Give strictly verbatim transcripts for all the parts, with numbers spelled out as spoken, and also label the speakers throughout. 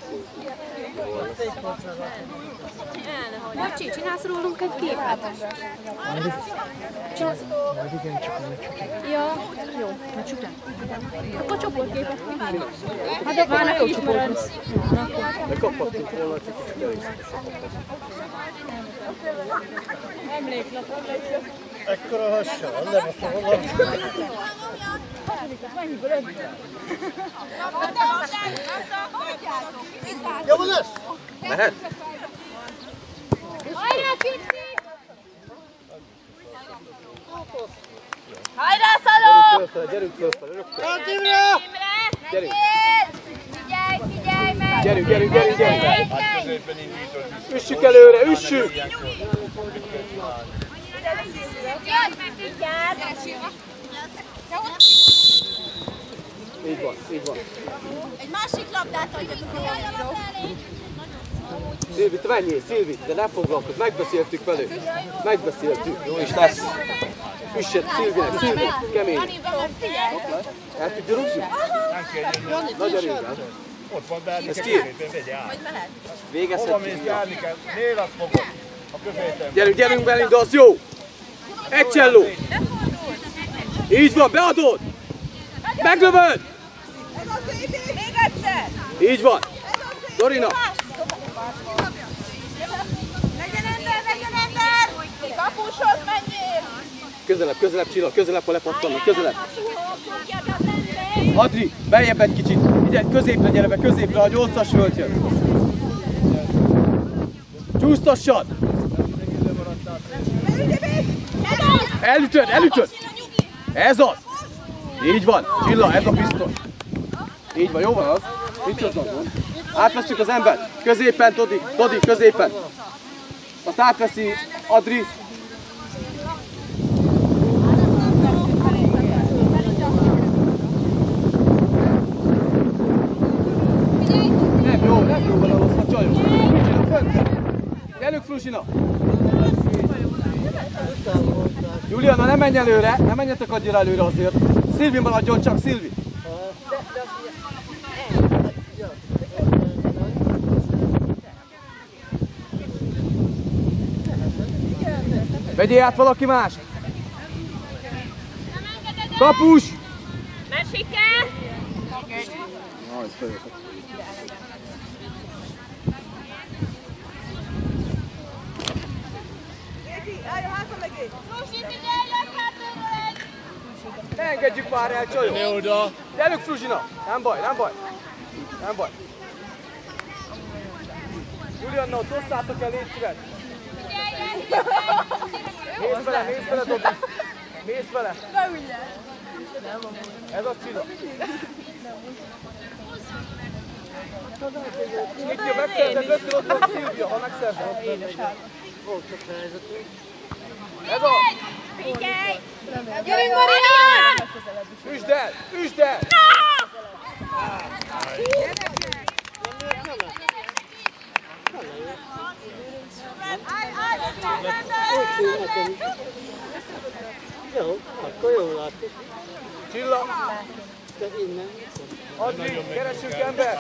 Speaker 1: Bocsi, csinálsz rólunk egy képet? Csinálsz?
Speaker 2: Igen, csak a csután.
Speaker 1: Ja, jó, a csután. Akkor csoportképet kívánok. Hát akkor már neki ismered.
Speaker 2: De kaphattunk volna, csak kicsit elég.
Speaker 1: Emléklap, emléklap.
Speaker 2: Ekkora hassal, nem azt mondom.
Speaker 1: Mennyiből öt?
Speaker 2: Jó van ez?
Speaker 3: Mehet?
Speaker 1: Hajrá, Pitti!
Speaker 4: Hajrá, Szaló!
Speaker 3: Gyerünk fölfele, rögtön.
Speaker 2: Hát Imre!
Speaker 3: Gyerünk.
Speaker 4: Figyelj, figyelj meg!
Speaker 3: Gyerünk, gyerünk, gyerünk, gyerünk.
Speaker 4: Hát középen indítod.
Speaker 3: Üssük előre, üssük! Így van, így van.
Speaker 4: Egy másik labdát adjatok a játékra.
Speaker 3: Szilvi, te menjél, Szilvi, de ne foglalkozz, megbeszéltük velük. Megbeszéltük, jó is lesz. Üssed Szilvinek, Szilvi, kemény. El tudja rúgni? Nagy erővel.
Speaker 5: Ott van Berni,
Speaker 3: ez ki?
Speaker 5: vegye át.
Speaker 3: Végezhetjük.
Speaker 5: Hova mész Berni kell? Nél azt fogod. A középen.
Speaker 3: Gyerünk, gyerünk Belinda, az jó! Egy cselló! Így van, beadod! Meglövöd!
Speaker 4: Még egyszer!
Speaker 3: Így van! Dorina!
Speaker 4: Legyen ember, legyen ember! Kapushoz menjél!
Speaker 3: Közelebb, közelebb Csilla, közelebb, ha lepattannak, közelebb! Adri, beljebb egy kicsit! Figyelj, középre gyere be, középre, a nyolcas föld jön! Csúsztassad! Elütöd, elütöd! Ez az! Így van, Csilla, ez a biztos! Így van, jó van az? Nincs az azon. Átveszünk az embert. Középen, Todi, Todi, középen. Azt átveszi Adri. Nem jó, nem jó van ahhoz a csajok. Fruzsina, föntre. Gyerünk, Fruzsina. Juliana, ne menj előre, ne menjetek annyira előre azért. Szilvi maradjon csak, Szilvi. Vegyél át valaki más! Kapus!
Speaker 4: Mesike!
Speaker 3: Ne engedjük már el, csajok! Gyerünk, Fruzsina! Nem baj, nem baj! Nem baj! Julianna, ott osszátok el, légy szíves! Mész vele, mész vele, Dobi! Mész vele! Ez az Csilla! Mitja, megszerzed, ötül ott van Szilvia, ha megszerzed! Ez az!
Speaker 4: Figyelj! Gyerünk, Marina!
Speaker 3: Üsd el! Üsd el!
Speaker 2: Jó, akkor jól látjuk.
Speaker 3: Csilla!
Speaker 2: De innen.
Speaker 3: Adri, keresünk ember!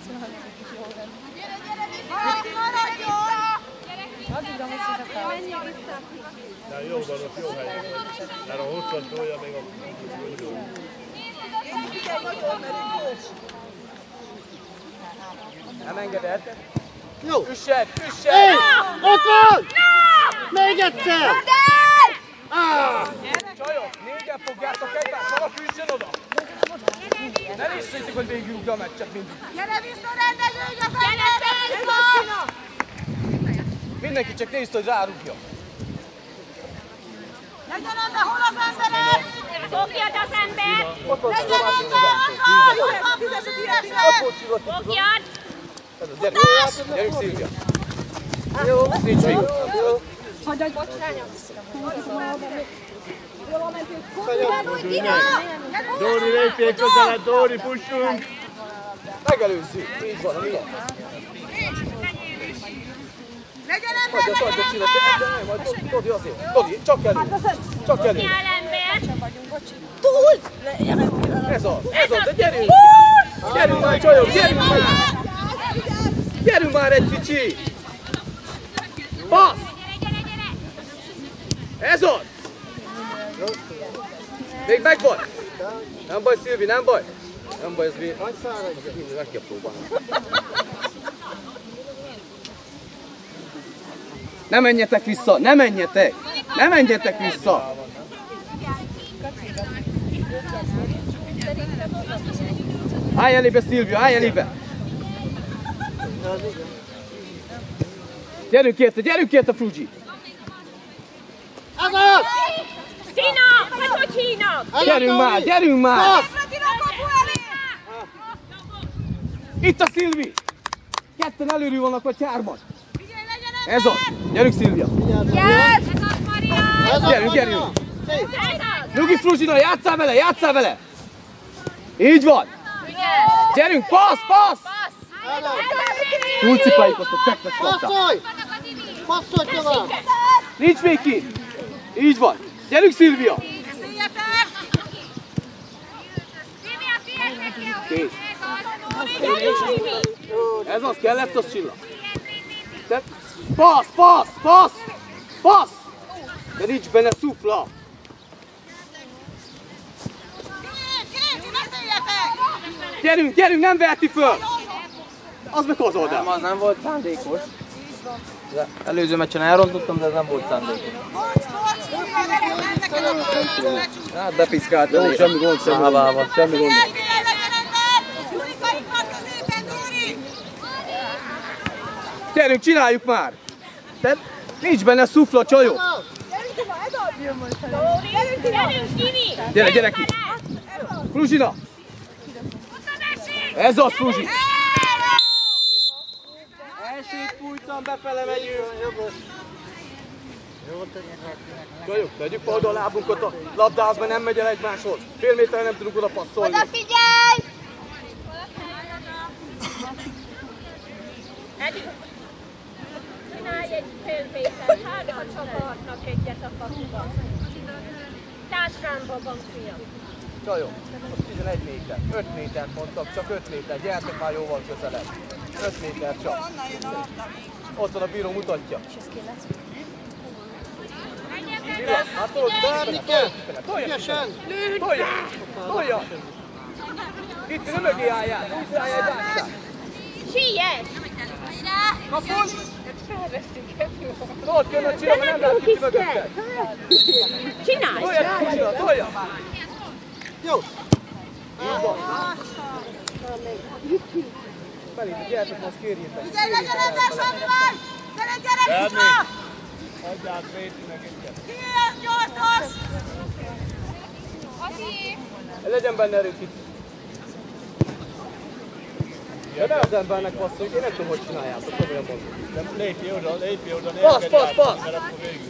Speaker 5: De jó van, ott jó helyen. Mert a hosszan tolja még a...
Speaker 3: Nem engeded?
Speaker 2: Jó.
Speaker 3: Üssed! Üssed!
Speaker 2: Hey! Ott van! Még egyszer! Ah!
Speaker 3: Csajok, négyen fogjátok egymást, valaki üssön oda! Ne nézzétek, hogy végigrúgja a meccset mindig!
Speaker 4: Gyere vissza, rendezőny a fenyegetésbe!
Speaker 3: Mindenki csak nézd, hogy rárúgja!
Speaker 4: Legyen ember, hol az emberek? Fogjad az ember!
Speaker 3: Ott van
Speaker 4: Legyen
Speaker 3: Szlovákia
Speaker 4: ember,
Speaker 3: az
Speaker 4: ott van!
Speaker 3: Ott van
Speaker 4: Fogjad!
Speaker 3: Gyerünk, gyerünk Szilvia! Jó, nincs még!
Speaker 1: Hagyj, bocs, lányom!
Speaker 5: Dóri, lépjél közeled, Dóri, pussunk!
Speaker 3: Megelőzzük! Így van, mi van?
Speaker 4: Legyen ember,
Speaker 3: Hagyja, hagyja,
Speaker 4: legyen
Speaker 3: csinálj!
Speaker 4: ember!
Speaker 3: Majd Dodi azért! Dodi, csak elő! Csak elő!
Speaker 4: Túl!
Speaker 3: Ez az! Ez az! De gyerünk! Gyerünk már, csajok! Gyerünk már! Gyerünk már egy kicsi! Passz! Ez az! Még megvan! Nem baj, Szilvi, nem baj! Nem baj, ez még... Meg kell próbálni. Ne menjetek vissza! Ne menjetek! Ne menjetek vissza! Állj elébe, Szilvia, állj elébe! Gyerünk érte, gyerünk érte, Fruzsi!
Speaker 2: Ez az!
Speaker 4: Szína! Vagy hogy hínak?
Speaker 3: Gyerünk már, gyerünk már! Itt a Szilvi! Ketten előről vannak, vagy hárman! Ez az! Gyerünk, Szilvia! Gyerünk, gyerünk! Nyugi, Fruzsina, játsszál vele, játsszál vele! Így van! Gyerünk, passz, passz! Túlcipáljuk azt a teknek kapta!
Speaker 2: Passzolj! Passzolj tovább!
Speaker 3: Nincs még ki! Így van! Gyerünk, Szilvia! Kész! Ez az, kellett az, Csilla! Te... Passz, passz, passz! Passz! De nincs benne szufla! Gyerünk, gyerünk, nem veheti föl! Az meg az oldal!
Speaker 6: Nem, az nem volt szándékos. De előző meccsen elrontottam, de ez nem volt szándékos. Hát bepiszkáltam.
Speaker 3: Jó, semmi gond, semmi gond. Semmi gond. Gyerünk, csináljuk már! Te, nincs benne szufla, csajok! Gyere, gyere ki! Fruzsina! Ez az, Fruzsi! Elsőt fújtam, befele megyünk! Csajok, tegyük fel oda a lábunkat a labdához, mert nem megy el egymáshoz. Fél méterre nem tudunk oda passzolni.
Speaker 4: Oda figyelj! Csinálj egy fél méter, hát ha csaparnak egyet a kapuba. Táskámba van, fiam.
Speaker 3: Csajok, most tizenegy méter, öt métert mondtak, csak öt méter, gyertek már jóval közelebb. öt méter csak. Ott van a bíró, mutatja. Hát tudod,
Speaker 2: Várni kell! Ügyesen!
Speaker 3: tolja! Tolja! Itt nem mögé álljál, úgy álljál, gyártsál!
Speaker 4: Siess!
Speaker 3: Kapus! Ott jön a csinálva, nem lát kicsi mögötted!
Speaker 4: Csinálj!
Speaker 3: Tolja, Fruzsina, tolja!
Speaker 2: Jó!
Speaker 3: Így van! Beléd, gyertek, most kérjétek!
Speaker 4: Figyelj, legyen ember, semmi van! Gyere, gyere, vissza!
Speaker 5: Adját Pétinek egyet.
Speaker 4: Ilyen nyolcas! Ati!
Speaker 3: Legyen benne erő kicsit! De ne az embernek passzoljuk, én nem tudom, hogy csináljátok, komolyan mondom.
Speaker 5: De lépj oda, lépj oda, ne
Speaker 3: Passz,
Speaker 5: engedj
Speaker 3: passz,
Speaker 5: át,
Speaker 3: passz!
Speaker 5: mert akkor végül.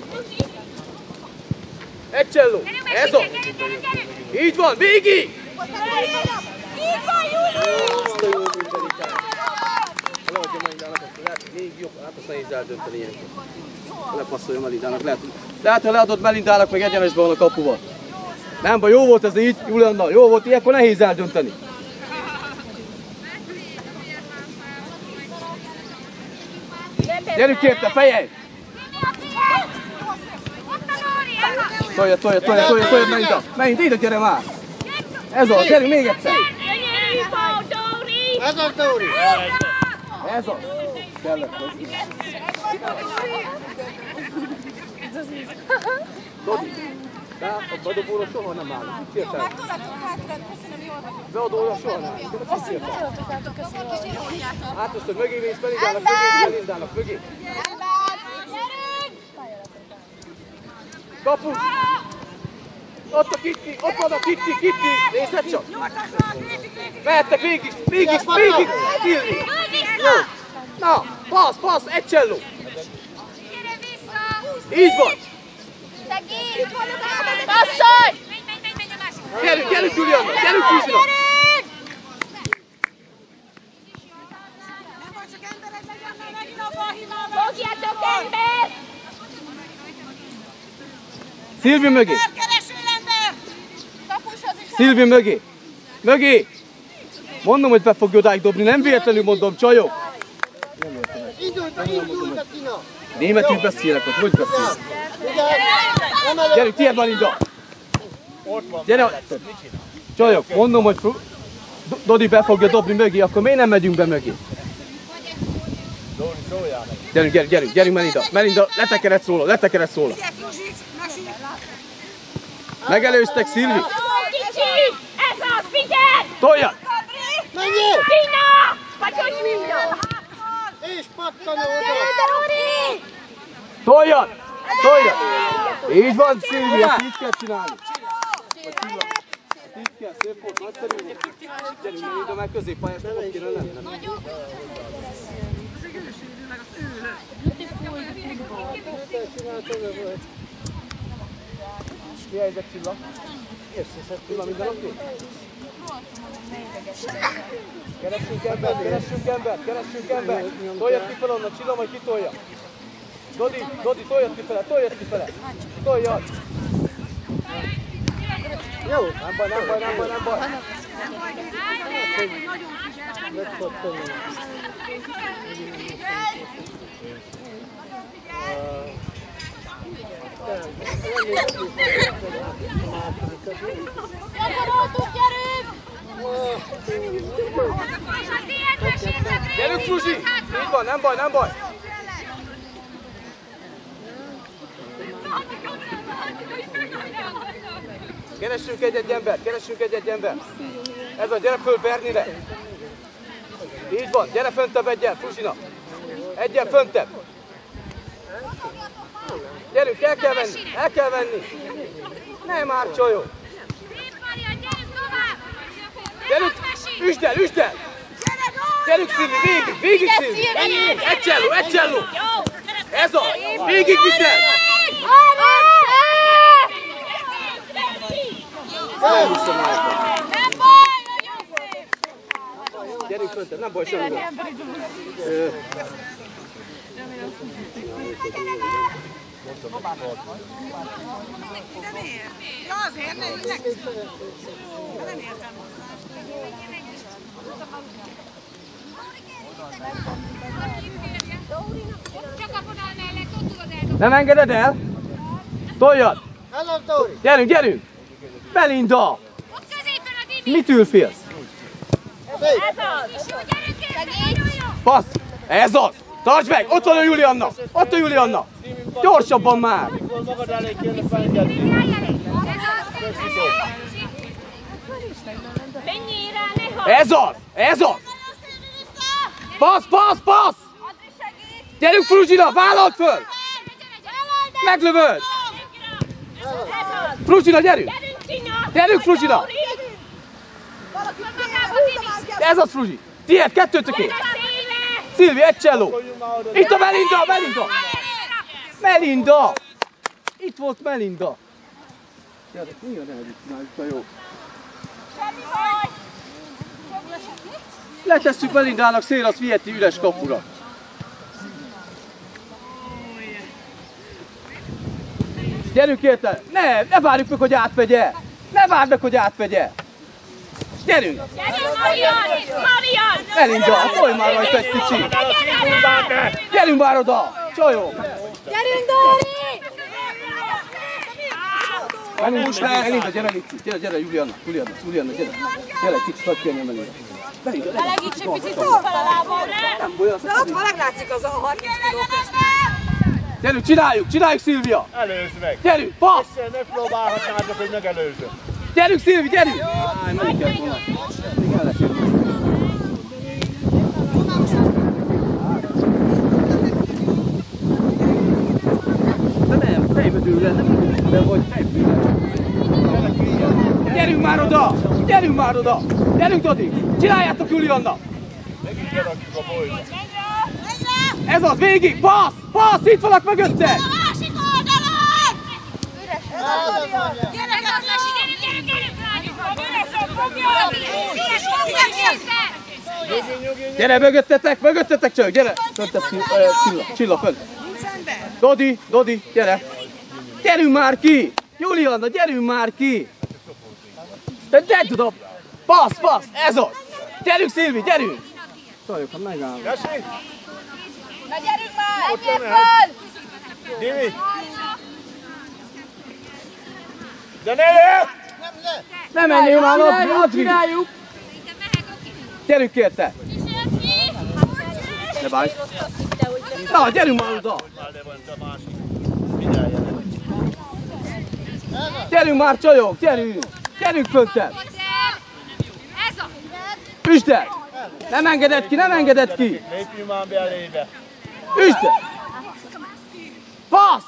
Speaker 3: Egy cselló! Ez az! Így van, végig!
Speaker 4: Így van, Júli!
Speaker 3: Azt a jó mindenit! Leadja Melindának, azt lehet, hogy még jobb, hát azt nehéz eldönteni ilyenkor. Lepasszolja Melindának, lehet, lehet, ha leadod Melindának, meg egyenesbe van a kapuval. Nem baj, jó volt ez így, Julianna, jó volt, ilyenkor nehéz eldönteni. Gyerünk érte, fejej! Tolja, tolja, tolja, tolja, tolja, Melinda! Melinda, ide gyere már! Ez az, gyerünk még egyszer!
Speaker 2: Ez az, Dóri!
Speaker 3: Ez az! Kellett az. Dodi, de a bedobóra soha nem állunk. Kértelem. Beadóra soha nem állunk. Hát azt, hogy mögé mész Melindának, mögé mész Melindának, mögé. Kapu! Ott a Kitti, ott van a Kitti, Kitti! Nézd csak! Mehettek végig, végig, végig! Szilvi! Jó! Na, passz, passz, egy cselló! Így van!
Speaker 4: Passzolj!
Speaker 3: Gyerünk, gyerünk, Julianna! Gyerünk, Fruzsina!
Speaker 4: Fogjátok ember!
Speaker 3: Szilvi mögé! Szilvi mögé! Mögé! Mondom, hogy be fogja odáig dobni, nem véletlenül mondom, csajok!
Speaker 2: Indulj be, indulj be, Tina!
Speaker 3: Németül beszélek, hogy hogy beszélek?
Speaker 2: Vigyázz! Nem elő!
Speaker 3: Gyerünk, tiéd Melinda! Gyere! Csajok, mondom, hogy Dodi be fogja dobni mögé, akkor miért nem megyünk be mögé? Gyerünk, gyerünk, gyerünk, gyerünk Melinda! Melinda, letekeredsz róla, letekeredsz róla! Megelőztek, Szilvi!
Speaker 4: Kicsi! Ez az, figyelj!
Speaker 3: Toljad!
Speaker 2: Menjél!
Speaker 4: Tina! Vagy hogy minden?
Speaker 2: És pattanó oda!
Speaker 3: Toljad! Toljad! Így van, Szilvi, ezt így kell csinálni. Így kell, szép volt, nagyszerű volt. Gyerünk, Melinda, meg középpályás, nem ott kéne lenni. Mi helyzet, Csilla? Csilla, minden oké? Keressünk embert, keressünk embert, keressünk embert! Toljad kifele onnan, Csilla majd kitolja! Dodi, Dodi, toljad kifele, toljad kifele! Toljad! Jó! Nem baj, nem baj, nem baj, nem baj! Gyerünk, Fruzsi! Így van, nem baj, nem baj! Keressünk egy-egy embert, keressünk egy-egy embert! Ez a, gyere föl Bernire! Így van, gyere föntebb egyel, Fruzsina! Egyel föntebb! Gyerünk, el kell venni, el kell venni! Nem már csajó! Gyerünk, üsd el, üsd el! Gyerünk Szilvi, végig, végig Szilvi! Egy cselló, egy cselló! Ez a, végig viszel! Elhúztam által! Gyerünk föntebb, nem baj semmivel!
Speaker 7: Ja, azért nem nem értem.
Speaker 3: Nem engeded el? Toljad!
Speaker 2: Hello, Dori!
Speaker 3: Gyerünk, gyerünk! Melinda! Mit ülfélsz? Passz! Ez az! Tartsd meg! Ott van a Julianna! Ott a Julianna! Gyorsabban már!
Speaker 5: Magad elé kéne felengedni.
Speaker 3: Ez az! Ez az! Passz, passz, passz! Gyerünk Fruzsina! Vállald föl! Meglövöd! Fruzsina, gyerünk! Gyerünk Fruzsina! Ez az Fruzsi! Tiéd, kettőtöké! Szilvi, egy cselló! Itt a Melinda, Melinda! Melinda! Itt volt Melinda! Gyerek, milyen elvitt már, jó. Letesszük Melindának Szélasz Vieti üres kapura. Gyerünk érte! Ne, ne várjuk meg, hogy átvegye! Ne várj meg, hogy átvegye! Gyerünk!
Speaker 4: Gyerünk, Marian! Marian!
Speaker 3: Melinda, tolj már rajta egy kicsit! Gyerünk már oda! Csajó!
Speaker 4: Gyerünk, Dori!
Speaker 3: Melinda, Melinda, gyere Lici! Gyere, gyere, Julianna! Julianna, Julianna, gyere! Gyere egy kicsit, hadd kérni a Melinda! Melinda, gyere!
Speaker 4: Melegíts egy picit fel a lábamra!
Speaker 3: Nem baj, az
Speaker 7: De ott van, meglátszik az a harminc kiló közt.
Speaker 3: Gyerünk, csináljuk, csináljuk Szilvia!
Speaker 5: Előzd meg!
Speaker 3: Gyerünk, passz!
Speaker 5: Egyszer ne próbálhatnátok, hogy megelőzzön.
Speaker 3: Gyerünk Szilvi, gyerünk! Áj, menni kell volna. Még el lesz jönni. De nem, fejbedőle, nem de vagy fejbedőle. Gyerünk már oda! Gyerünk már oda! Gyerünk, Dodi! Csináljátok, Julianna!
Speaker 5: Megint kirakjuk a bolyt.
Speaker 3: Ez az, végig! Passz! Passz! Itt vannak mögötte!
Speaker 4: A másik oldalon! Gyerek, gyerek, gyerek, gyerek!
Speaker 3: Gyere, mögöttetek, mögöttetek csak, gyere! Föntebb Csilla, Csilla, fönt! Dodi, Dodi, gyere! Gyerünk már ki! Julianna, gyerünk már ki! Te tedd oda! Passz, passz, ez az! Gyerünk Szilvi, gyerünk! Csajok, ha megállunk.
Speaker 4: Na gyerünk már! Menjél föl!
Speaker 5: Dimi! De ne jöjjön!
Speaker 3: Nem menjél már, Adri! Gyerünk érte! Ne bánj! Na, gyerünk már oda! Gyerünk már, csajok, gyerünk! Gyerünk föntebb! Üsd el! Nem engedett ki, nem engedett ki!
Speaker 5: Lépjünk már be elébe!
Speaker 3: Üsd el! Passz!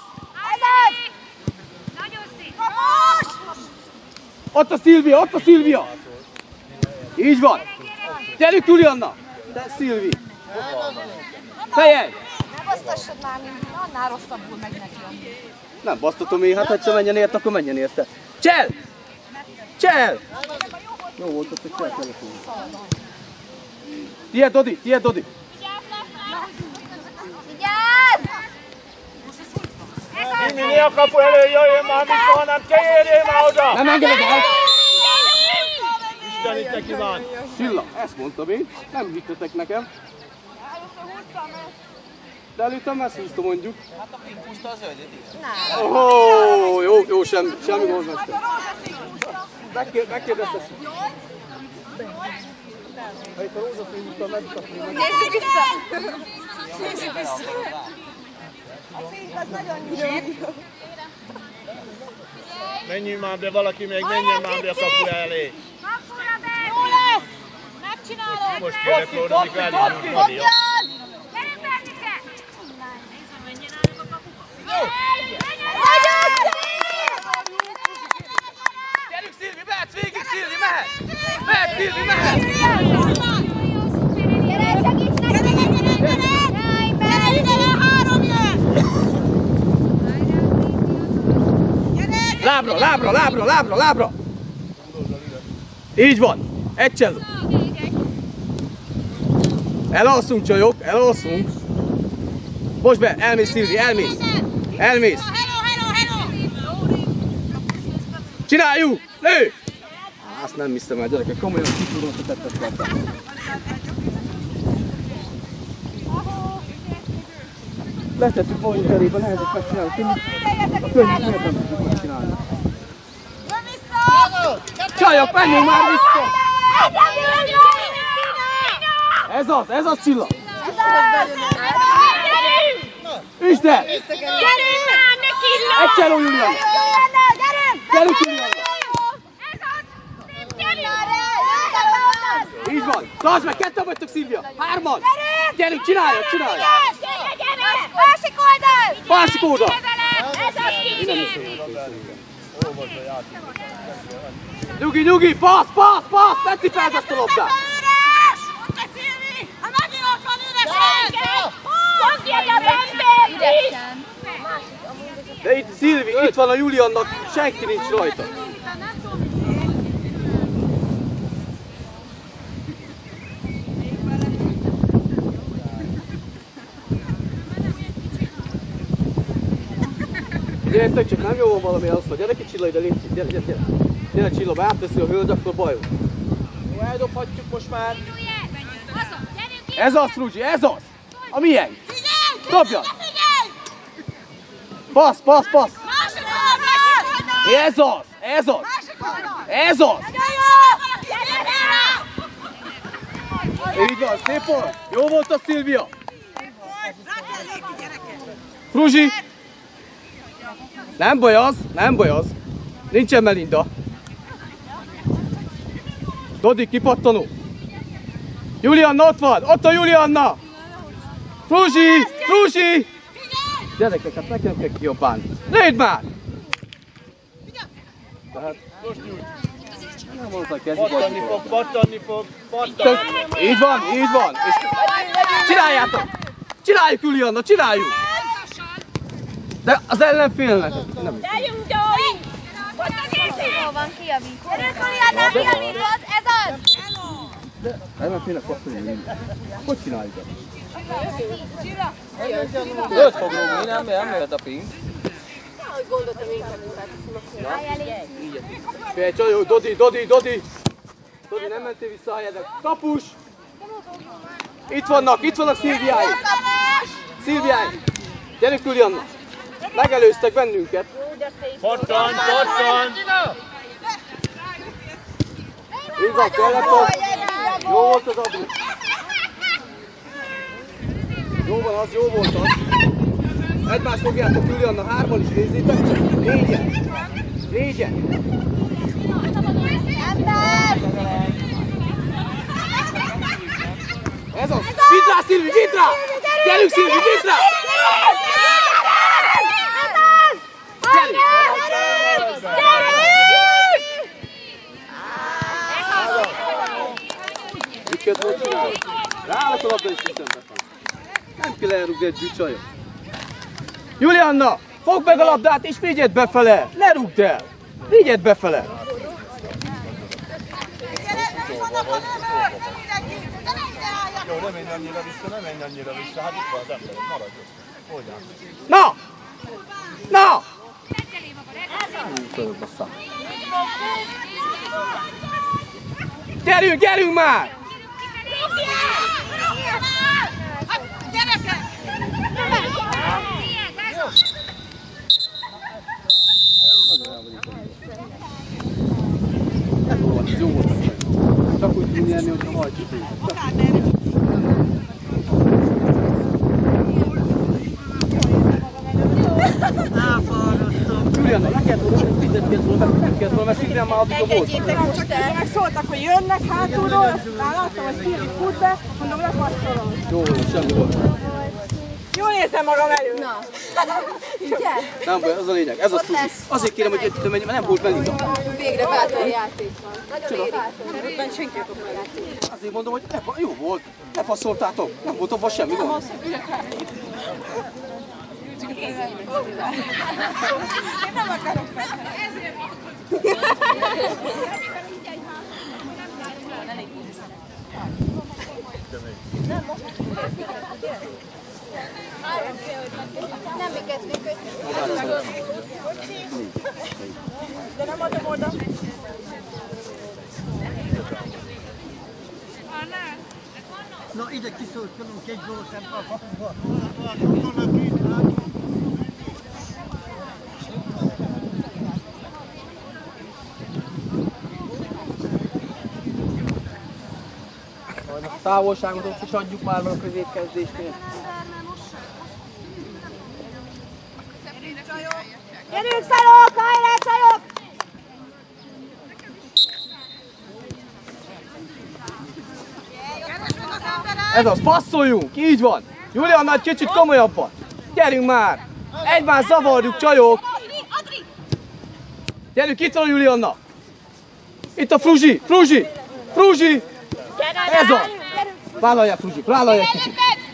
Speaker 3: Ott a Szilvia, ott a Szilvia! Így van! Gyerünk, Julianna! Te Szilvi! Fejelj!
Speaker 4: Ne basztassad már mindig, annál rosszabbul megy neki.
Speaker 3: Nem basztatom én, hát ha egyszer menjen érte, akkor menjen érte. Csel! Csel! Jó volt ott, hogy csel kellett. Tiéd, Dodi, tiéd, Dodi!
Speaker 4: Vigyázz!
Speaker 5: Dimi, mi a kapu elő, jöjjön már, mit van, nem kérjél már oda!
Speaker 3: Nem engeded el!
Speaker 5: Isten itt neki van!
Speaker 3: Csilla, ezt mondtam én, nem hittetek nekem. De előttem ezt húzta mondjuk.
Speaker 6: Hát a pink húzta a zöldet is.
Speaker 3: Oh, jó, jó, semmi, semmi gond mester. Megkérdeztes. Ha itt a rózsaszín húzta, meddig a film.
Speaker 4: Nézzük vissza! Nézzük vissza! A fény az nagyon nyílik.
Speaker 5: Menjünk már be, valaki még menjen már be a kapu elé.
Speaker 4: Kapura be! Jó lesz! Megcsinálod!
Speaker 5: Most kéne fordulni, elindulni, Fadi.
Speaker 4: Gyerünk be, Mike! Menjen állunk a kapuba! Nagyon szép!
Speaker 3: Gyerünk, Szilvi, mehetsz végig, Szilvi, mehet! Mehet, Szilvi, mehet!
Speaker 4: Gyere, segíts neki! Jaj, gyere, ide le, három jön!
Speaker 3: Lábra, lábra, lábra, lábra, lábra! Így van, egy cselló. Elalszunk, csajok, elalszunk. Most be, elmész, Szilvi, elmész. Elmész. Csináljuk! Lő! Azt nem hiszem el, gyerekek, komolyan kitudom, hogy tettet kaptál. Letettük magunk elébe, nehezek megcsinálni. A könnyű nehezek megcsinálni. Csajok, menjünk már vissza! Ez az, ez az, Csilla! Üsd el!
Speaker 4: Gyerünk már, ne killa!
Speaker 3: Egy cselló, Julian!
Speaker 4: Gyerünk!
Speaker 3: Gyerünk, Julian!
Speaker 4: Ez az! Gyerünk!
Speaker 3: Így van! Tartsd meg, ketten vagytok, Szilvia! Hárman! Gyerünk, csináljuk, csináljuk!
Speaker 4: Gyere, gyere! Másik oldal!
Speaker 3: Másik oldal!
Speaker 4: Ez az kicsi!
Speaker 3: Nyugi, nyugi! Passz, passz, passz! Ne cipeld ezt a labdát!
Speaker 4: Ha megint ott van üresen! Fogd az embert is!
Speaker 3: De itt Szilvi, itt van a Juliannak, senki nincs rajta. Gyertek, csak nem jó van valami asztal. Gyere ki, Csilla, ide légy, gyere, gyere, gyere. Gyere, Csilla, be átveszi a hölgy, akkor baj van.
Speaker 6: Jó, eldobhatjuk most már.
Speaker 3: Ez az, Fruzsi, ez az! A miénk! Dobjad! Passz, passz, passz! Ez az! Ez az! Ez az! Így van, szép volt! Jó volt a Szilvia! Fruzsi! Nem baj az, nem baj az. Nincsen Melinda. Dodi, kipattanó. Julianna ott van! Ott a Julianna! Fruzsi! Fruzsi! Gyerekek, hát nekem kell kijobbálni. Légy már! Tehát... Nem mondta, kezdjük.
Speaker 5: Pattanni fog, pattanni fog, pattanni.
Speaker 3: Így van, így van. És csináljátok! Csináljuk, Julianna, csináljuk! De az ellenfélnek. Nem.
Speaker 4: Gyerünk, Gyói! Ott az észre! Hol van kijavítva? Gyerünk, Julianna, kijavítod! Ez az!
Speaker 3: De ellenfélnek passzolni. Hogy csináljuk ezt?
Speaker 6: Öt fog rúgni, nem, nem jöhet a pink.
Speaker 3: Figyelj, csajok, Dodi, Dodi, Dodi! Dodi, nem mentél vissza a helyedre. Kapus! Itt vannak, itt vannak Szilviáik! Szilviány! Gyerünk, Julianna! Megelőztek bennünket!
Speaker 5: Pottan, pottan!
Speaker 3: Így van, kellett az! Jó volt az Adri! Jó van az, jó volt az! Egymást fogjátok, Julianna, hárman is nézzétek csak! Négyen! Négyen! Ez az! Vidd rá, Szilvi, vidd rá! Gyerünk, Szilvi, vidd rá! Miket volt csinálni? Ráállok a labda és viszem befelé. Nem kell elrugni egy bűcsajot. Julianna, fogd meg a labdát és vigyed befele! Ne rugd el! Vigyed befele!
Speaker 5: Jó, ne menj annyira vissza, ne menj annyira vissza, hát itt van az emberek, maradjon. Hogyan?
Speaker 3: Na! Na! Gyerünk, gyerünk már!
Speaker 7: Gyerekek!
Speaker 3: Jó volt, jó volt. Csak úgy tudni lenni, hogyha hajtjuk. Julianna, le kellett volna, hogy fizet kellett volna, nem kellett volna, mert Szilvián már addig a volt.
Speaker 7: Csak meg szóltak, hogy jönnek hátulról, aztán láttam, hogy Szilvi fut be, mondom, lepasszolom.
Speaker 3: Jó, semmi volt.
Speaker 7: Jól érzem magam elő. Na.
Speaker 4: Ugye?
Speaker 3: Nem baj, az a lényeg, ez az Fruzsi. Azért kérem, hogy együtt menjünk, mert nem volt Belinda.
Speaker 4: Végre bátor játék van. Nagyon éri.
Speaker 7: Ebben senki akar játék.
Speaker 3: Azért mondom, hogy ne, jó volt, ne passzoltátok, nem volt abban semmi gond.
Speaker 7: Én nem akarok fel.
Speaker 4: Nem mi kezdünk,
Speaker 7: De nem adom oda.
Speaker 2: Na ide kiszóltunk egy gólt a kapuba.
Speaker 6: A távolságot is adjuk már meg a középkezdésnél.
Speaker 7: Gyerünk, szalok! Hajrá, szalok!
Speaker 3: Ez az, passzoljunk, így van. Julianna, egy kicsit komolyabban. Gyerünk már. Egymást zavarjuk, csajok. Gyerünk, itt van Julianna. Itt a Fruzsi, Fruzsi, Fruzsi. Ez az. Vállalják, Fruzsi, vállalják kicsit.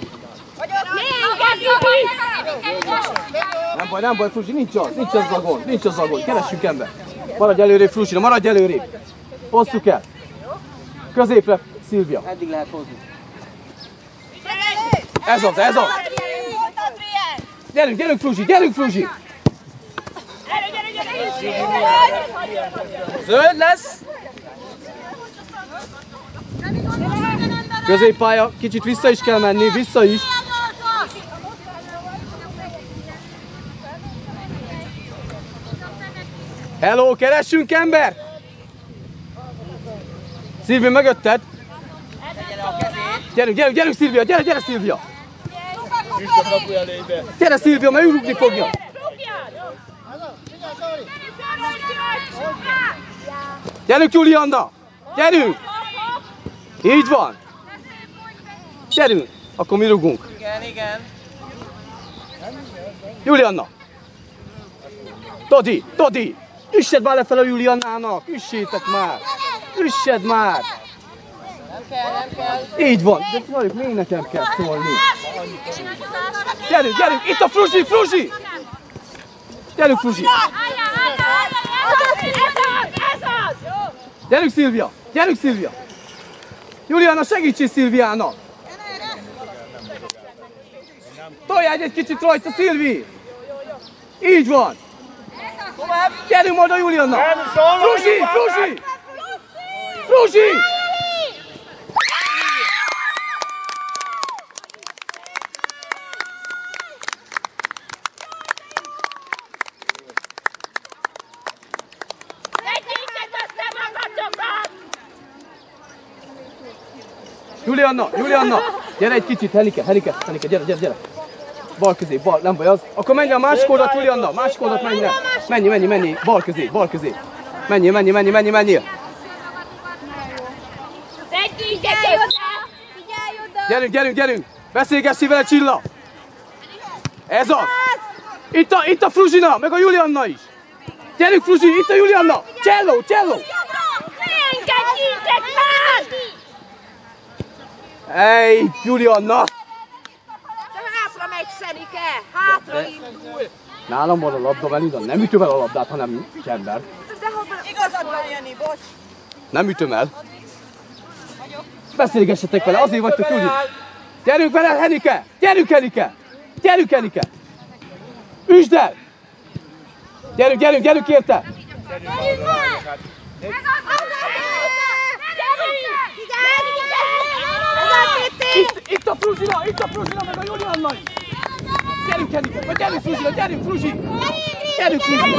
Speaker 3: Nem baj, nem baj, Fruzsi, nincs az, nincs az a gond, nincs az a gond. Keressünk ember. Maradj előrébb, Fruzsi, maradj előrébb. Hosszuk el. Középre, Szilvia.
Speaker 6: Eddig lehet hozni.
Speaker 3: Ez az, ez az. Gyerünk, gyerünk, Fruzsi, gyerünk, Fruzsi. Zöld lesz. Középpálya, kicsit vissza is kell menni, vissza is. Hello, keressünk ember! Szilvi, mögötted! Gyerünk, gyerünk, gyerünk Szilvia, gyere, gyere Szilvia!
Speaker 5: Üsd a kapu elébe!
Speaker 3: Gyere Szilvia, mert ő rúgni fogja! Gyerünk Julianna! Gyerünk! Így van! Gyerünk! Akkor mi rúgunk?
Speaker 6: Igen, igen.
Speaker 3: Julianna! Todi! Todi! Üssed már lefelé a Juliannának! Üssétek már! Üssed már!
Speaker 6: Nem kell, nem kell.
Speaker 3: Így van! De várjuk, még nekem kell szólni! Gyerünk, gyerünk! Itt a Fruzsi! Fruzsi! Gyerünk Fruzsi! Gyerünk Szilvia! Gyerünk Szilvia! Julianna, segítsél Szilviának! Toljál egy kicsit rajta, Szilvi! Így van! Gyerünk majd a Julianna! Fruzsi! Fruzsi! Fruzsi! Julianna, Julianna! Gyere egy kicsit, Henike, Henike, Henike, gyere, gyere, gyere! Bal közé, bal, nem baj az. Akkor menj a másik oldalt, Julianna, másik oldalt menj le. Menj, menj, menj, bal közé, bal közé. Menj, menj, menj, menj, menj. Gyerünk, gyerünk, gyerünk! Beszélgessi vele, Csilla! Ez az! Itt a, itt a Fruzsina, meg a Julianna is! Gyerünk, Fruzsi, itt a Julianna! Cello, cello!
Speaker 4: Engedjétek már!
Speaker 3: Ej, Julianna!
Speaker 7: De hátra megy, Szenike! Hátra indul!
Speaker 3: Nálam van a labda, Melinda, nem ütöm el a labdát, hanem ember.
Speaker 7: De ha igazad van, Jani, bocs!
Speaker 3: Nem ütöm el. Beszélgessetek vele, azért vagytok úgy. Gyerünk vele, Henike! Gyerünk, Henike! Gyerünk, Henike! Üsd el! Gyerünk, gyerünk, gyerünk érte! Itt, itt a Fruzsina, itt a Fruzsina, meg a Julianna is! Gyerünk, Henike! Gyerünk, Fruzsina, gyerünk, Fruzsi! Gyerünk, Fruzsi!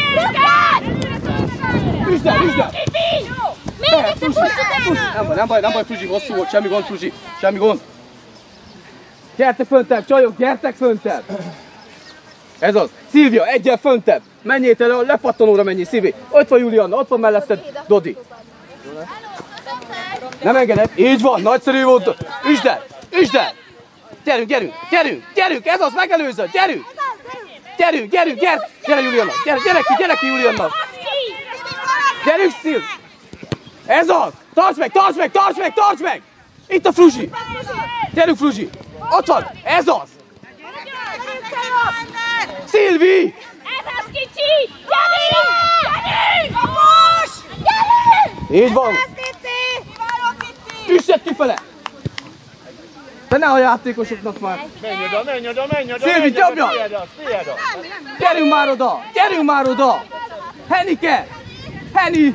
Speaker 3: Üsd el, üsd el! Mehet, Fruzsi! Nem baj, nem baj, nem baj, Fruzsi, hosszú volt, semmi gond, Fruzsi, semmi gond. Gyertek föntebb, csajok, gyertek föntebb! Ez az, Szilvia, egyen föntebb! Menjél el, lepattanóra menjél, Szilvi! Ott van Julianna, ott van melletted Dodi. Nem engeded, így van, nagyszerű volt! Üsd el, üsd el! Gyerünk, gyerünk, gyerünk, gyerünk, ez az, megelőző, gyerünk! Gyerünk, gyerünk, gyerünk, gyere Julianna, gyere, gyere ki, gyere ki Julianna! Gyerünk, Szilvi! Ez az! Tartsd meg, tartsd meg, tartsd meg, tartsd meg! Itt a Fruzsi! Gyerünk, Fruzsi! Ott van! Ez az! Szilvi!
Speaker 4: Ez az kicsi! Gyerünk! Gyerünk! Kapus! Gyerünk!
Speaker 3: Így van! Üsset kifele! De ne a játékosoknak már!
Speaker 5: Menj oda, menj oda, menj oda!
Speaker 3: Szilvi, dobja!
Speaker 5: Tiéd az, tiéd az!
Speaker 3: Gyerünk már oda! Gyerünk már oda! Henike! Henny!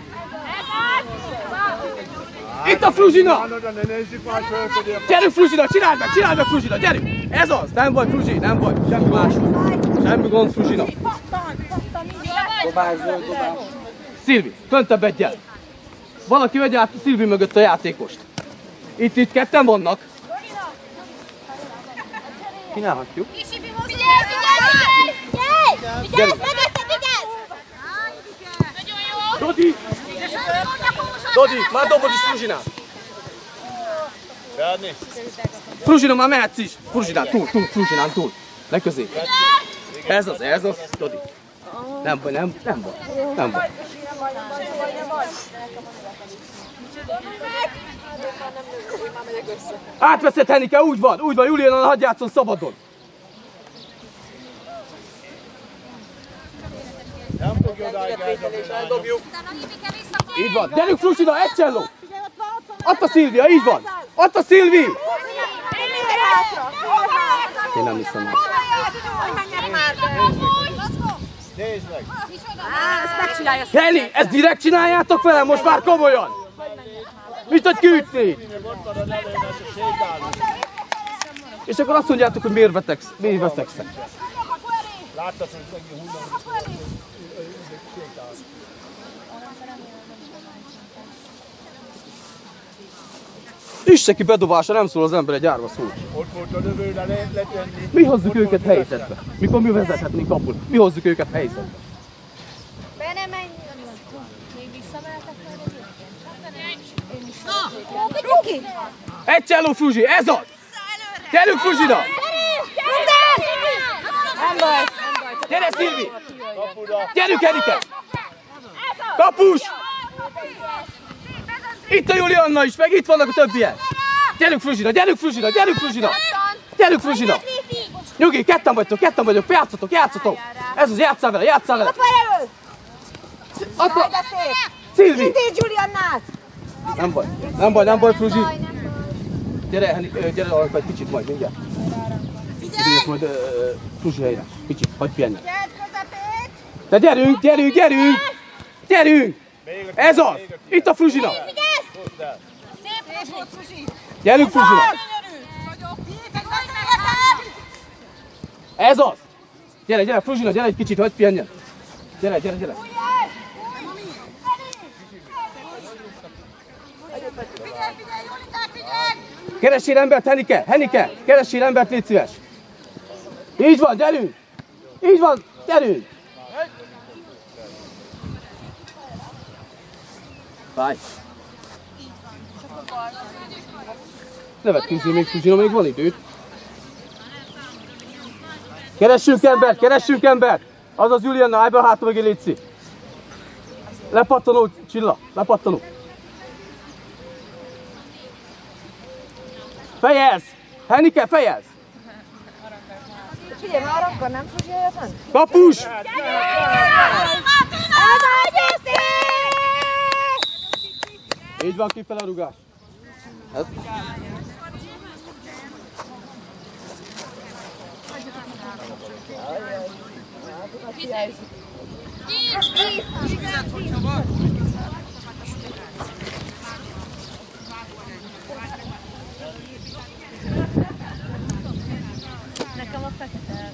Speaker 3: Itt a Fruzsina! Gyerünk, Fruzsina, csináld meg, csináld meg, Fruzsina, gyerünk! Ez az! Nem baj, Fruzsi, nem baj, semmi más. Semmi gond, Fruzsina. Dobás, dobás. Szilvi, föntebb egyel. Valaki vegye át Szilvi mögött a játékost. Itt, itt ketten vannak. Csinálhatjuk.
Speaker 4: Figyelj, figyelj, figyelj! Figyelj! Figyelj, mögötte, figyelj! Nagyon jó!
Speaker 3: Dodi! Dodi, már dobod is Fruzsinát.
Speaker 5: Beadni?
Speaker 3: Fruzsina, már mehetsz is. Fruzsinán, túl, túl, Fruzsinán, túl. Ne közé. Ez az, ez az, Dodi. Nem baj, nem, nem baj, nem baj. Átveszed, Henike, úgy van, úgy van, Julianna, hadd játszon szabadon.
Speaker 5: Nem fogja odáig eldobjuk.
Speaker 3: Így van, gyerünk Fruzsina, egy cselló. Ott a Szilvia, így van. Ott a Szilvi. Én nem hiszem meg.
Speaker 5: Nézd meg!
Speaker 7: Ezt megcsinálja.
Speaker 3: Henny, ezt direkt csináljátok velem, most már komolyan. Mint egy kűtni. És akkor azt mondjátok, hogy miért veteksz, miért veszekszek.
Speaker 5: Láttad, hogy megint hullom.
Speaker 3: Üsse ki bedobása, nem szól az ember, egy árva szól.
Speaker 5: Ott volt a lövő, de lehet letenni.
Speaker 3: Mi hozzuk őket helyzetbe? Mikor mi vezethetnénk kaput? Mi hozzuk őket helyzetbe?
Speaker 4: Be nem menj! Még visszamehetek majd egy Ruki!
Speaker 3: Egy cselló, Fruzsi, ez az! Gyerünk, Fruzsina!
Speaker 7: Nem baj.
Speaker 3: Gyere, Szilvi! Gyerünk, Henike! Kapus! Itt a Julianna is, meg itt vannak a többiek! Gyerünk, Fruzsina, gyerünk, Fruzsina, gyerünk, Fruzsina! Gyerünk, Fruzsina! Nyugi, ketten vagytok, ketten vagyok, játszatok, játszatok! Ez az, játsszál vele, játsszál vele!
Speaker 7: Ott van elő!
Speaker 3: Ott van!
Speaker 7: De szép!
Speaker 3: Szilvi!
Speaker 7: Indíts Juliannát!
Speaker 3: Nem baj, nem baj, nem baj, Fruzsi! Gyere, Henny, gyere arra egy kicsit majd, mindjárt. Vigyázz majd uh, Fruzsi helyre, kicsit, hagyj pihenni. De gyerünk, gyerünk, gyerünk! Gyerünk! Ez az! Itt a Fruzsina! Gyerünk, Fruzsina! Ez az! Gyere, gyere, Fruzsina, gyere egy kicsit, hagyj pihenjen! Gyere, gyere, gyere!
Speaker 7: Figyelj, figyelj, Julikát, figyelj!
Speaker 3: Keressél embert, Henike, Henike, keressél embert, légy szíves. Így van, gyerünk. Így van, gyerünk. Fáj. Ne vetkőzzél még, Fuzsina, még van időt. Keressünk embert, keressünk embert! Azaz Julianna, állj be a hátra mögé, létszi! Lepattanó, Csilla, lepattanó! Fejezz! Henike, fejezz!
Speaker 4: Figyelj, már akkor nem fog jöjjön?
Speaker 3: Kapus! Így van, kifele a rugás. Ez.
Speaker 4: Nekem a fekete.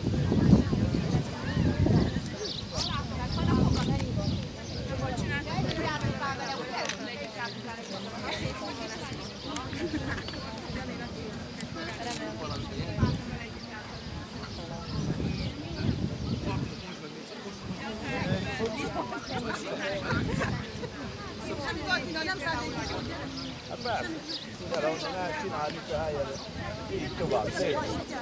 Speaker 5: Így tovább, szép.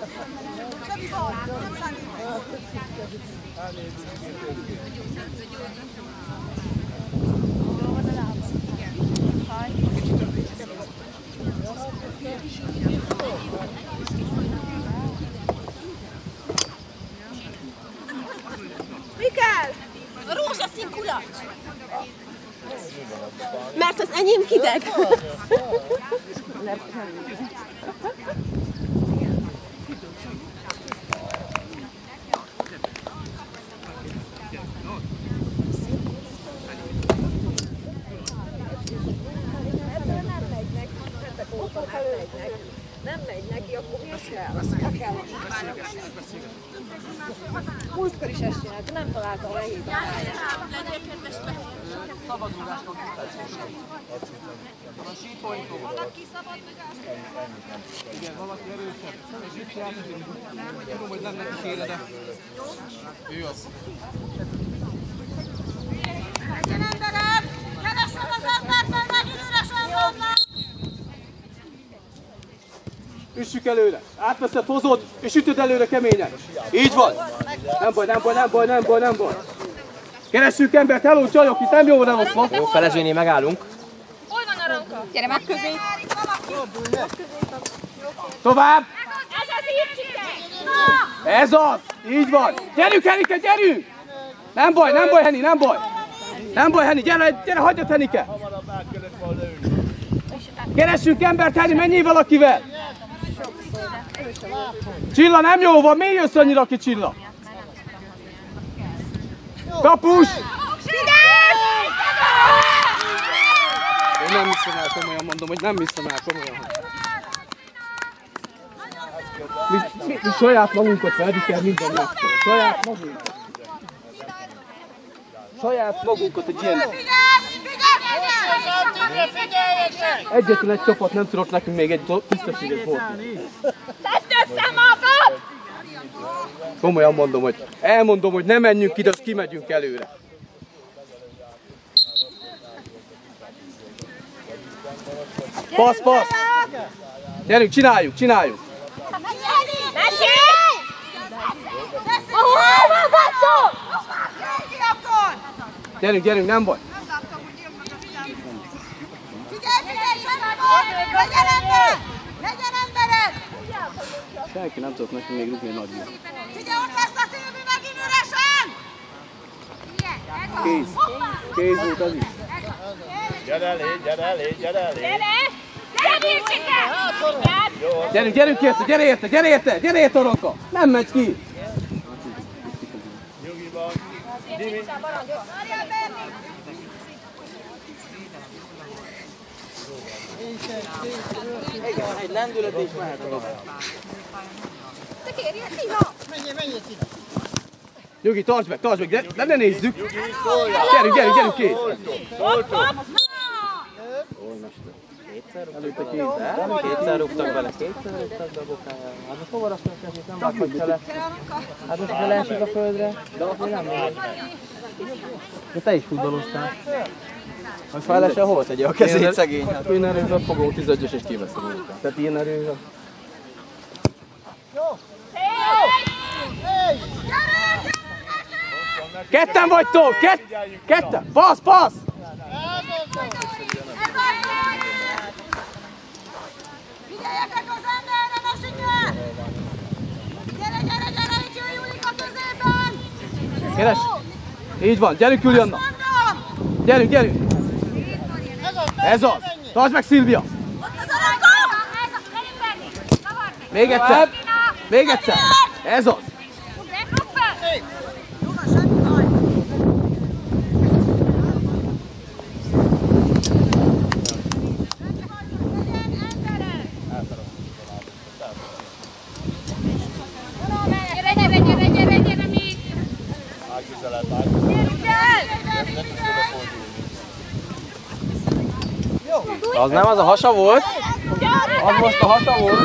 Speaker 7: Mi kell? A rózsaszín kulacs. Mert az enyém hideg. Nem megy neki, akkor mi is kell? Múltkor is ezt csinálta, nem találta a rejét. Legyél kedves, szabadulást fog a sípointól. Valaki szabadulást?
Speaker 3: Igen, valaki erősebb. És itt játszik. Tudom, hogy nem neki kéne, de ő az.
Speaker 4: Legyen emberem! Keresem az embert, mert megint üresen vannak!
Speaker 3: Üssük előre, átveszed, hozod, és ütöd előre keményen. Így van. Nem baj, nem baj, nem baj, nem baj, nem baj. Keressünk embert, hello csajok, itt nem jó van eloszva.
Speaker 6: Jó, felezőnél megállunk.
Speaker 4: Hol van a ranka? Gyere meg közé!
Speaker 3: Tovább.
Speaker 4: Ez az írcsike!
Speaker 3: Ez az, így van. Gyerünk, Henike, gyerünk. Nem baj, nem baj, Henny, nem baj. Nem baj, Henny, gyere, gyere, hagyjad, Henike. Keressünk embert, Henny, menjél valakivel. Csilla, nem jó van, miért jössz annyira ki, Csilla? Kapus! Én nem hiszem el, komolyan mondom, hogy nem hiszem el, komolyan. Mi, mi, mi saját magunkat fedik el minden megszól. Saját magunkat. Saját magunkat egy ilyen... Egyetlen egy csapat nem tudott nekünk még egy tisztességet voltani.
Speaker 4: Tedd össze magad!
Speaker 3: Komolyan mondom, hogy elmondom, hogy ne menjünk ide, azt kimegyünk előre. Passz, passz! Gyerünk, csináljuk, csináljuk!
Speaker 4: Mesélj! Hol van Gattó?
Speaker 3: Gyerünk, gyerünk, nem baj!
Speaker 4: Figyelj, figyelj, semmi baj! Legyen ember! Legyen embered!
Speaker 3: Senki nem tudott nekünk még rúgni egy nagy jót.
Speaker 4: Figyelj, ott lesz a Szilvi megint üresen!
Speaker 3: Kész. Kész volt az is.
Speaker 5: Gyere elé, gyere elé, gyere elé!
Speaker 4: Gyere! Gyere, Bircsike!
Speaker 3: Gyerünk, gyerünk érte, gyere érte, gyere érte, gyere érte, Ronka! Nem megy ki!
Speaker 5: Nyugi van. Dimi.
Speaker 6: Igen, egy lendület és mehet a dobára.
Speaker 4: Te kérjél, Tina!
Speaker 2: Menjél, menjél, Tina!
Speaker 3: Nyugi, tartsd meg, tartsd meg, gyere, ne nézzük!
Speaker 5: Nyugi, szóljál!
Speaker 3: Gyerünk, gyerünk, gyerünk, kész!
Speaker 5: Szóltok!
Speaker 3: Ó, mester.
Speaker 6: Kétszer
Speaker 3: Előtte
Speaker 6: rúgtak
Speaker 3: kétszer.
Speaker 6: bele. Kétszer rúgtak bele, kétszer rúgtak be a bokájára. Hát most hova rasztnak neki, nem vághatja le. Hát most ha leesik a földre, de ott még nem megy. De te is futballoztál.
Speaker 3: Hogy fejlesen hol tegye a kezét szegény?
Speaker 6: Hát ilyen erős fogó tízögyös és kiveszem után. Tehát ilyen erős.
Speaker 3: Ketten vagytok! Kett... Ketten! Passz, passz!
Speaker 4: Figyeljetek az emberre, Mesike! Gyere, gyere, gyere, itt jön Julika középen!
Speaker 3: Keres! Így van, gyerünk Julianna! Gyerünk, gyerünk! Ez az! Tartsd meg Szilvia!
Speaker 4: Ott az alakó!
Speaker 3: Még egyszer! Még egyszer! Ez az!
Speaker 4: Gyere, gyere, gyere, gyere, gyere még!
Speaker 6: Az nem az a hasa volt? Az most a hasa volt?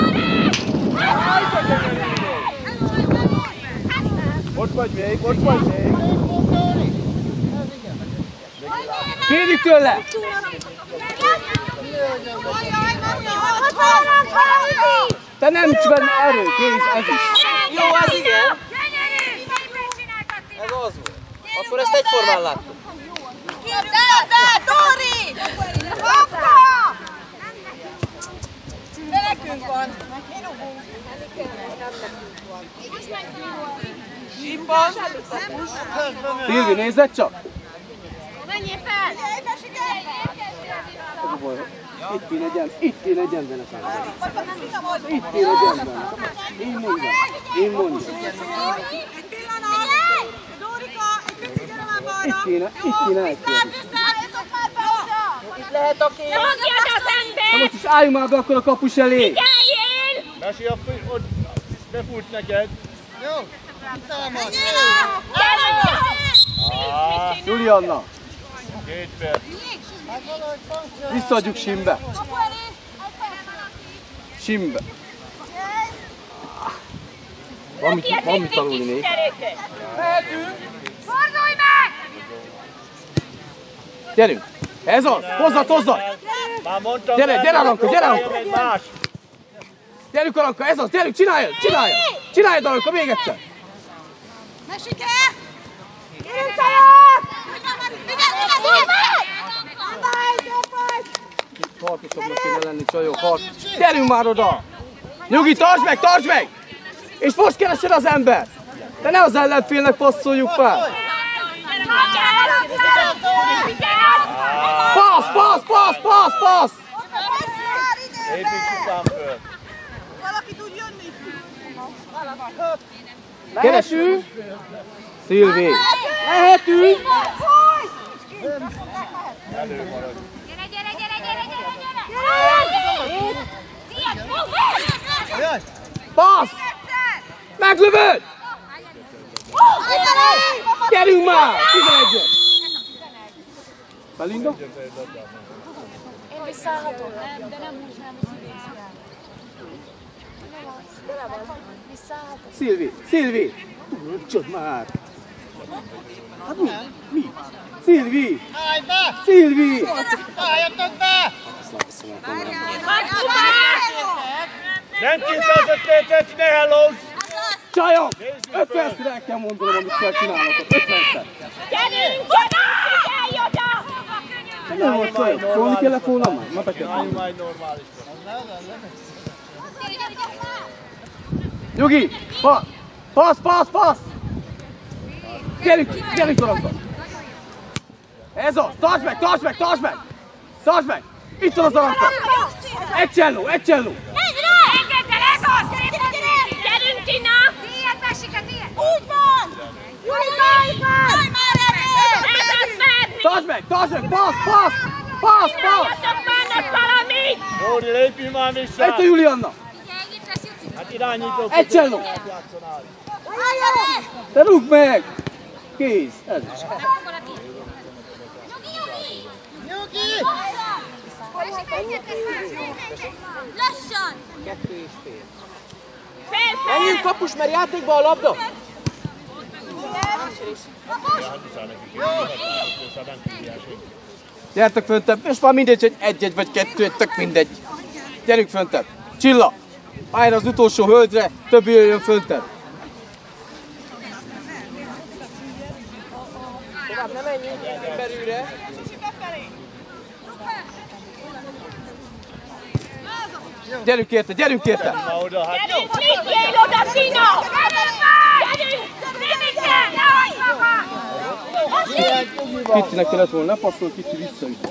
Speaker 5: Ott vagy még, ott vagy még.
Speaker 3: Kérjük tőle! Te nem nincs benne erő, kész, ez is.
Speaker 6: Jó, ez igen. Ez az volt. Akkor ezt egyformán láttuk.
Speaker 4: De, de, Dori! Kapta! De nekünk van.
Speaker 6: Simban.
Speaker 3: Szilvi, nézzed csak!
Speaker 4: Menjél fel!
Speaker 3: Itt kéne gyerni, itt kéne gyerni nekem. Itt kéne gyerni. Én mondjam, én mondjam.
Speaker 4: Egy pillanat! Dorika, egy picit gyere már balra!
Speaker 3: Itt kéne, itt kéne elkérni.
Speaker 4: Itt lehet a kép! Mondjad az ember!
Speaker 3: Na most is álljunk már be akkor a kapus elé!
Speaker 4: Figyeljél!
Speaker 5: Mesi, ott befut neked. Jó?
Speaker 3: Julianna,
Speaker 5: Két perc.
Speaker 3: visszaadjuk Simbe. Simbe. Van mit, van mit tanulni még.
Speaker 4: Fordulj meg!
Speaker 3: Gyerünk! Ez az! Hozzad, hozzad!
Speaker 5: Már mondtam,
Speaker 3: Gyere, gyere Aranka, gyere Aranka!
Speaker 5: egy más.
Speaker 3: Gyerünk Aranka, ez az! Gyerünk, csináljad! Csináljad! Csináljad Aranka, még egyszer!
Speaker 4: Mesike! Gyerünk csajok! Vigyázz, vigyázz, vigyázz!
Speaker 3: Harcosabbnak kéne lenni, csajok, harc! Gyerünk már oda! Nyugi, tartsd meg, tartsd meg! És most keresed az ember! De ne az ellenfélnek passzoljuk fel! Passz, passz, passz, passz, passz!
Speaker 5: Építs után föl.
Speaker 4: Valaki tud jönni?
Speaker 3: Keresünk! Szilvi! Lehetünk!
Speaker 5: Előmarad.
Speaker 4: Gyere, gyere, gyere, gyere, gyere, gyere! Gyere!
Speaker 3: Passz! Meglövöd! Gyerünk már! tizenegyet! Belinda?
Speaker 4: Én visszaállhatom. Nem, de nem most nem. Visszaállhatom.
Speaker 3: Szilvi! Szilvi! Csod már! Hát mi? Mi? Szilvi!
Speaker 2: Állj be!
Speaker 3: Szilvi!
Speaker 2: Álljatok be!
Speaker 5: Nem kétszázöt métert, ne hellóz!
Speaker 3: Csajok! ötvenszor el kell mondanom, amit kell csinálnotok. ötvenszer!
Speaker 4: Gyerünk, gyerünk, figyelj oda!
Speaker 3: Nem volt csajok. Szólni kellett volna már? Ma be kell
Speaker 5: Álljunk
Speaker 3: mondani.
Speaker 5: már egy normálisra.
Speaker 3: Nyugi! Pa! Passz, passz, passz! Gyerünk, gyerünk Aranka! Ez az! Tartsd meg, tartsd meg, tartsd meg! Tartsd meg! Itt van az Aranka! Egy cselló, egy cselló!
Speaker 4: Engedd el, ez az! Gyerünk, Tina! Tiéd, Mesike, tiéd! Úgy van! Julika, így van! Állj már elő! Ez az, Ferdi!
Speaker 3: Tartsd meg, tartsd meg! Passz, passz! Passz, passz!
Speaker 4: Csináljatok már ott valamit!
Speaker 5: Dóri, lépjünk már vissza!
Speaker 3: Itt a Julianna!
Speaker 5: Hát irányítók.
Speaker 3: Egy cselló! Te rúgd meg! Kész! Ez is.
Speaker 2: Nyugi!
Speaker 4: Lassan!
Speaker 6: Kettő és fél.
Speaker 4: Menjünk
Speaker 6: kapus, mert játékba a labda!
Speaker 3: Gyertek föntebb, és már mindegy, hogy egy-egy vagy kettő, tök mindegy. Gyerünk föntebb. Csilla, pályára az utolsó hölgyre, többi jöjjön föntebb.
Speaker 6: Tovább nem menjünk belülre.
Speaker 3: Gyerünk érte, gyerünk érte!
Speaker 4: Gyerünk, lépjél oda, Tina! Gyerünk! Nem kell! Ne hagyd maga!
Speaker 3: Kicsinek kellett volna, ne passzol, kicsi visszaüt.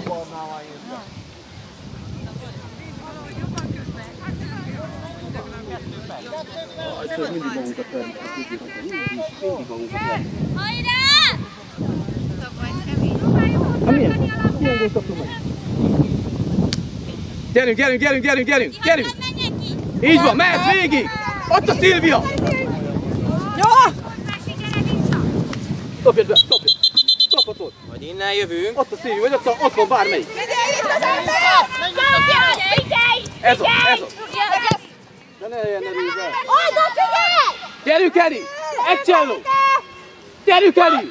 Speaker 3: Ez mindig magunkat verjük, mindig magunkat verjük.
Speaker 4: Hajrá!
Speaker 3: Hát milyen? Milyen gólt kaptunk meg? Gyerünk, gyerünk, gyerünk, gyerünk, gyerünk, gyerünk! Így van, mehetsz végig! Ott a Szilvia!
Speaker 7: Jó!
Speaker 3: Dobjad be, dobjad! Dobhatod!
Speaker 6: Majd innen jövünk.
Speaker 3: Ott a Szilvia, vagy ott, a, ott van bármelyik! Ez az, ez az! De ne legyen nerűzzel!
Speaker 4: Oda figyelj!
Speaker 3: Gyerünk, Eri! Egyselló! Gyerünk, Eri!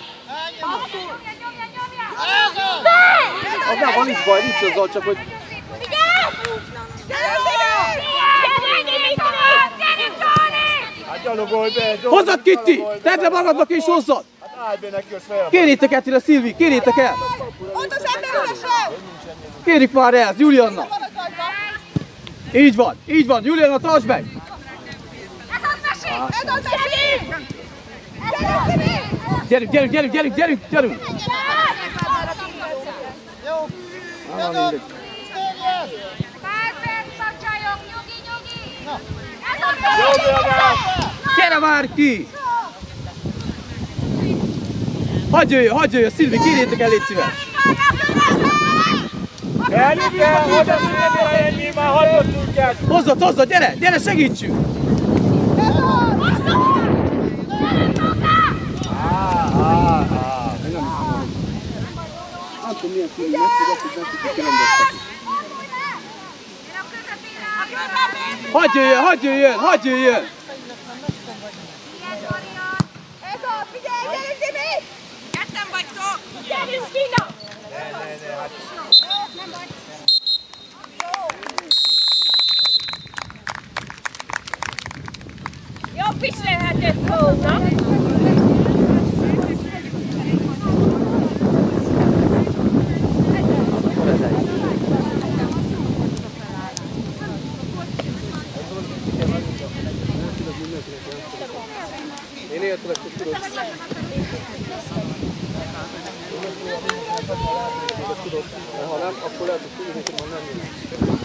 Speaker 3: Az nem van, nincs baj, nincs azzal, csak hogy...
Speaker 5: Hát gyalogolj be!
Speaker 3: Hozzad, Kitty! Tedd le magadnak és hozzad!
Speaker 5: Hát állj be neki, azt fel!
Speaker 3: Kérjétek el tőle, Szilvi, kérjétek el!
Speaker 7: Ott az ember üresre!
Speaker 3: Kérjük már el, Julianna! Így van, így van, Julianna, tartsd meg!
Speaker 4: Ez az esély!
Speaker 3: Gyerünk, gyerünk, gyerünk, gyerünk, gyerünk, gyerünk!
Speaker 2: Jó!
Speaker 3: Ah, mindegy.
Speaker 4: Pár perc a csajok, nyugi, nyugi!
Speaker 3: Gyere már ki! Hagyj jöjjön, hagyj jöjjön, Szilvi, kérjétek el, légy szíves!
Speaker 5: Elnike, oda figyelj, ennyi, már hallottunk el!
Speaker 3: Hozzad, hozzad, gyere, gyere, segítsünk! Nem tudom, milyen külön lesz, hogy azt is kirendeztek. Hagyj jöjjön, hagyj jöjjön, hagyj jöjjön!
Speaker 7: Ez a, figyelj, gyerünk, Dimi! Ketten vagytok!
Speaker 4: Gyerünk, Tina! Jobb is lehetett volna.
Speaker 3: Én értelek, hogy tudod. Ha nem, akkor lehet, hogy tudod, hogy nem jön.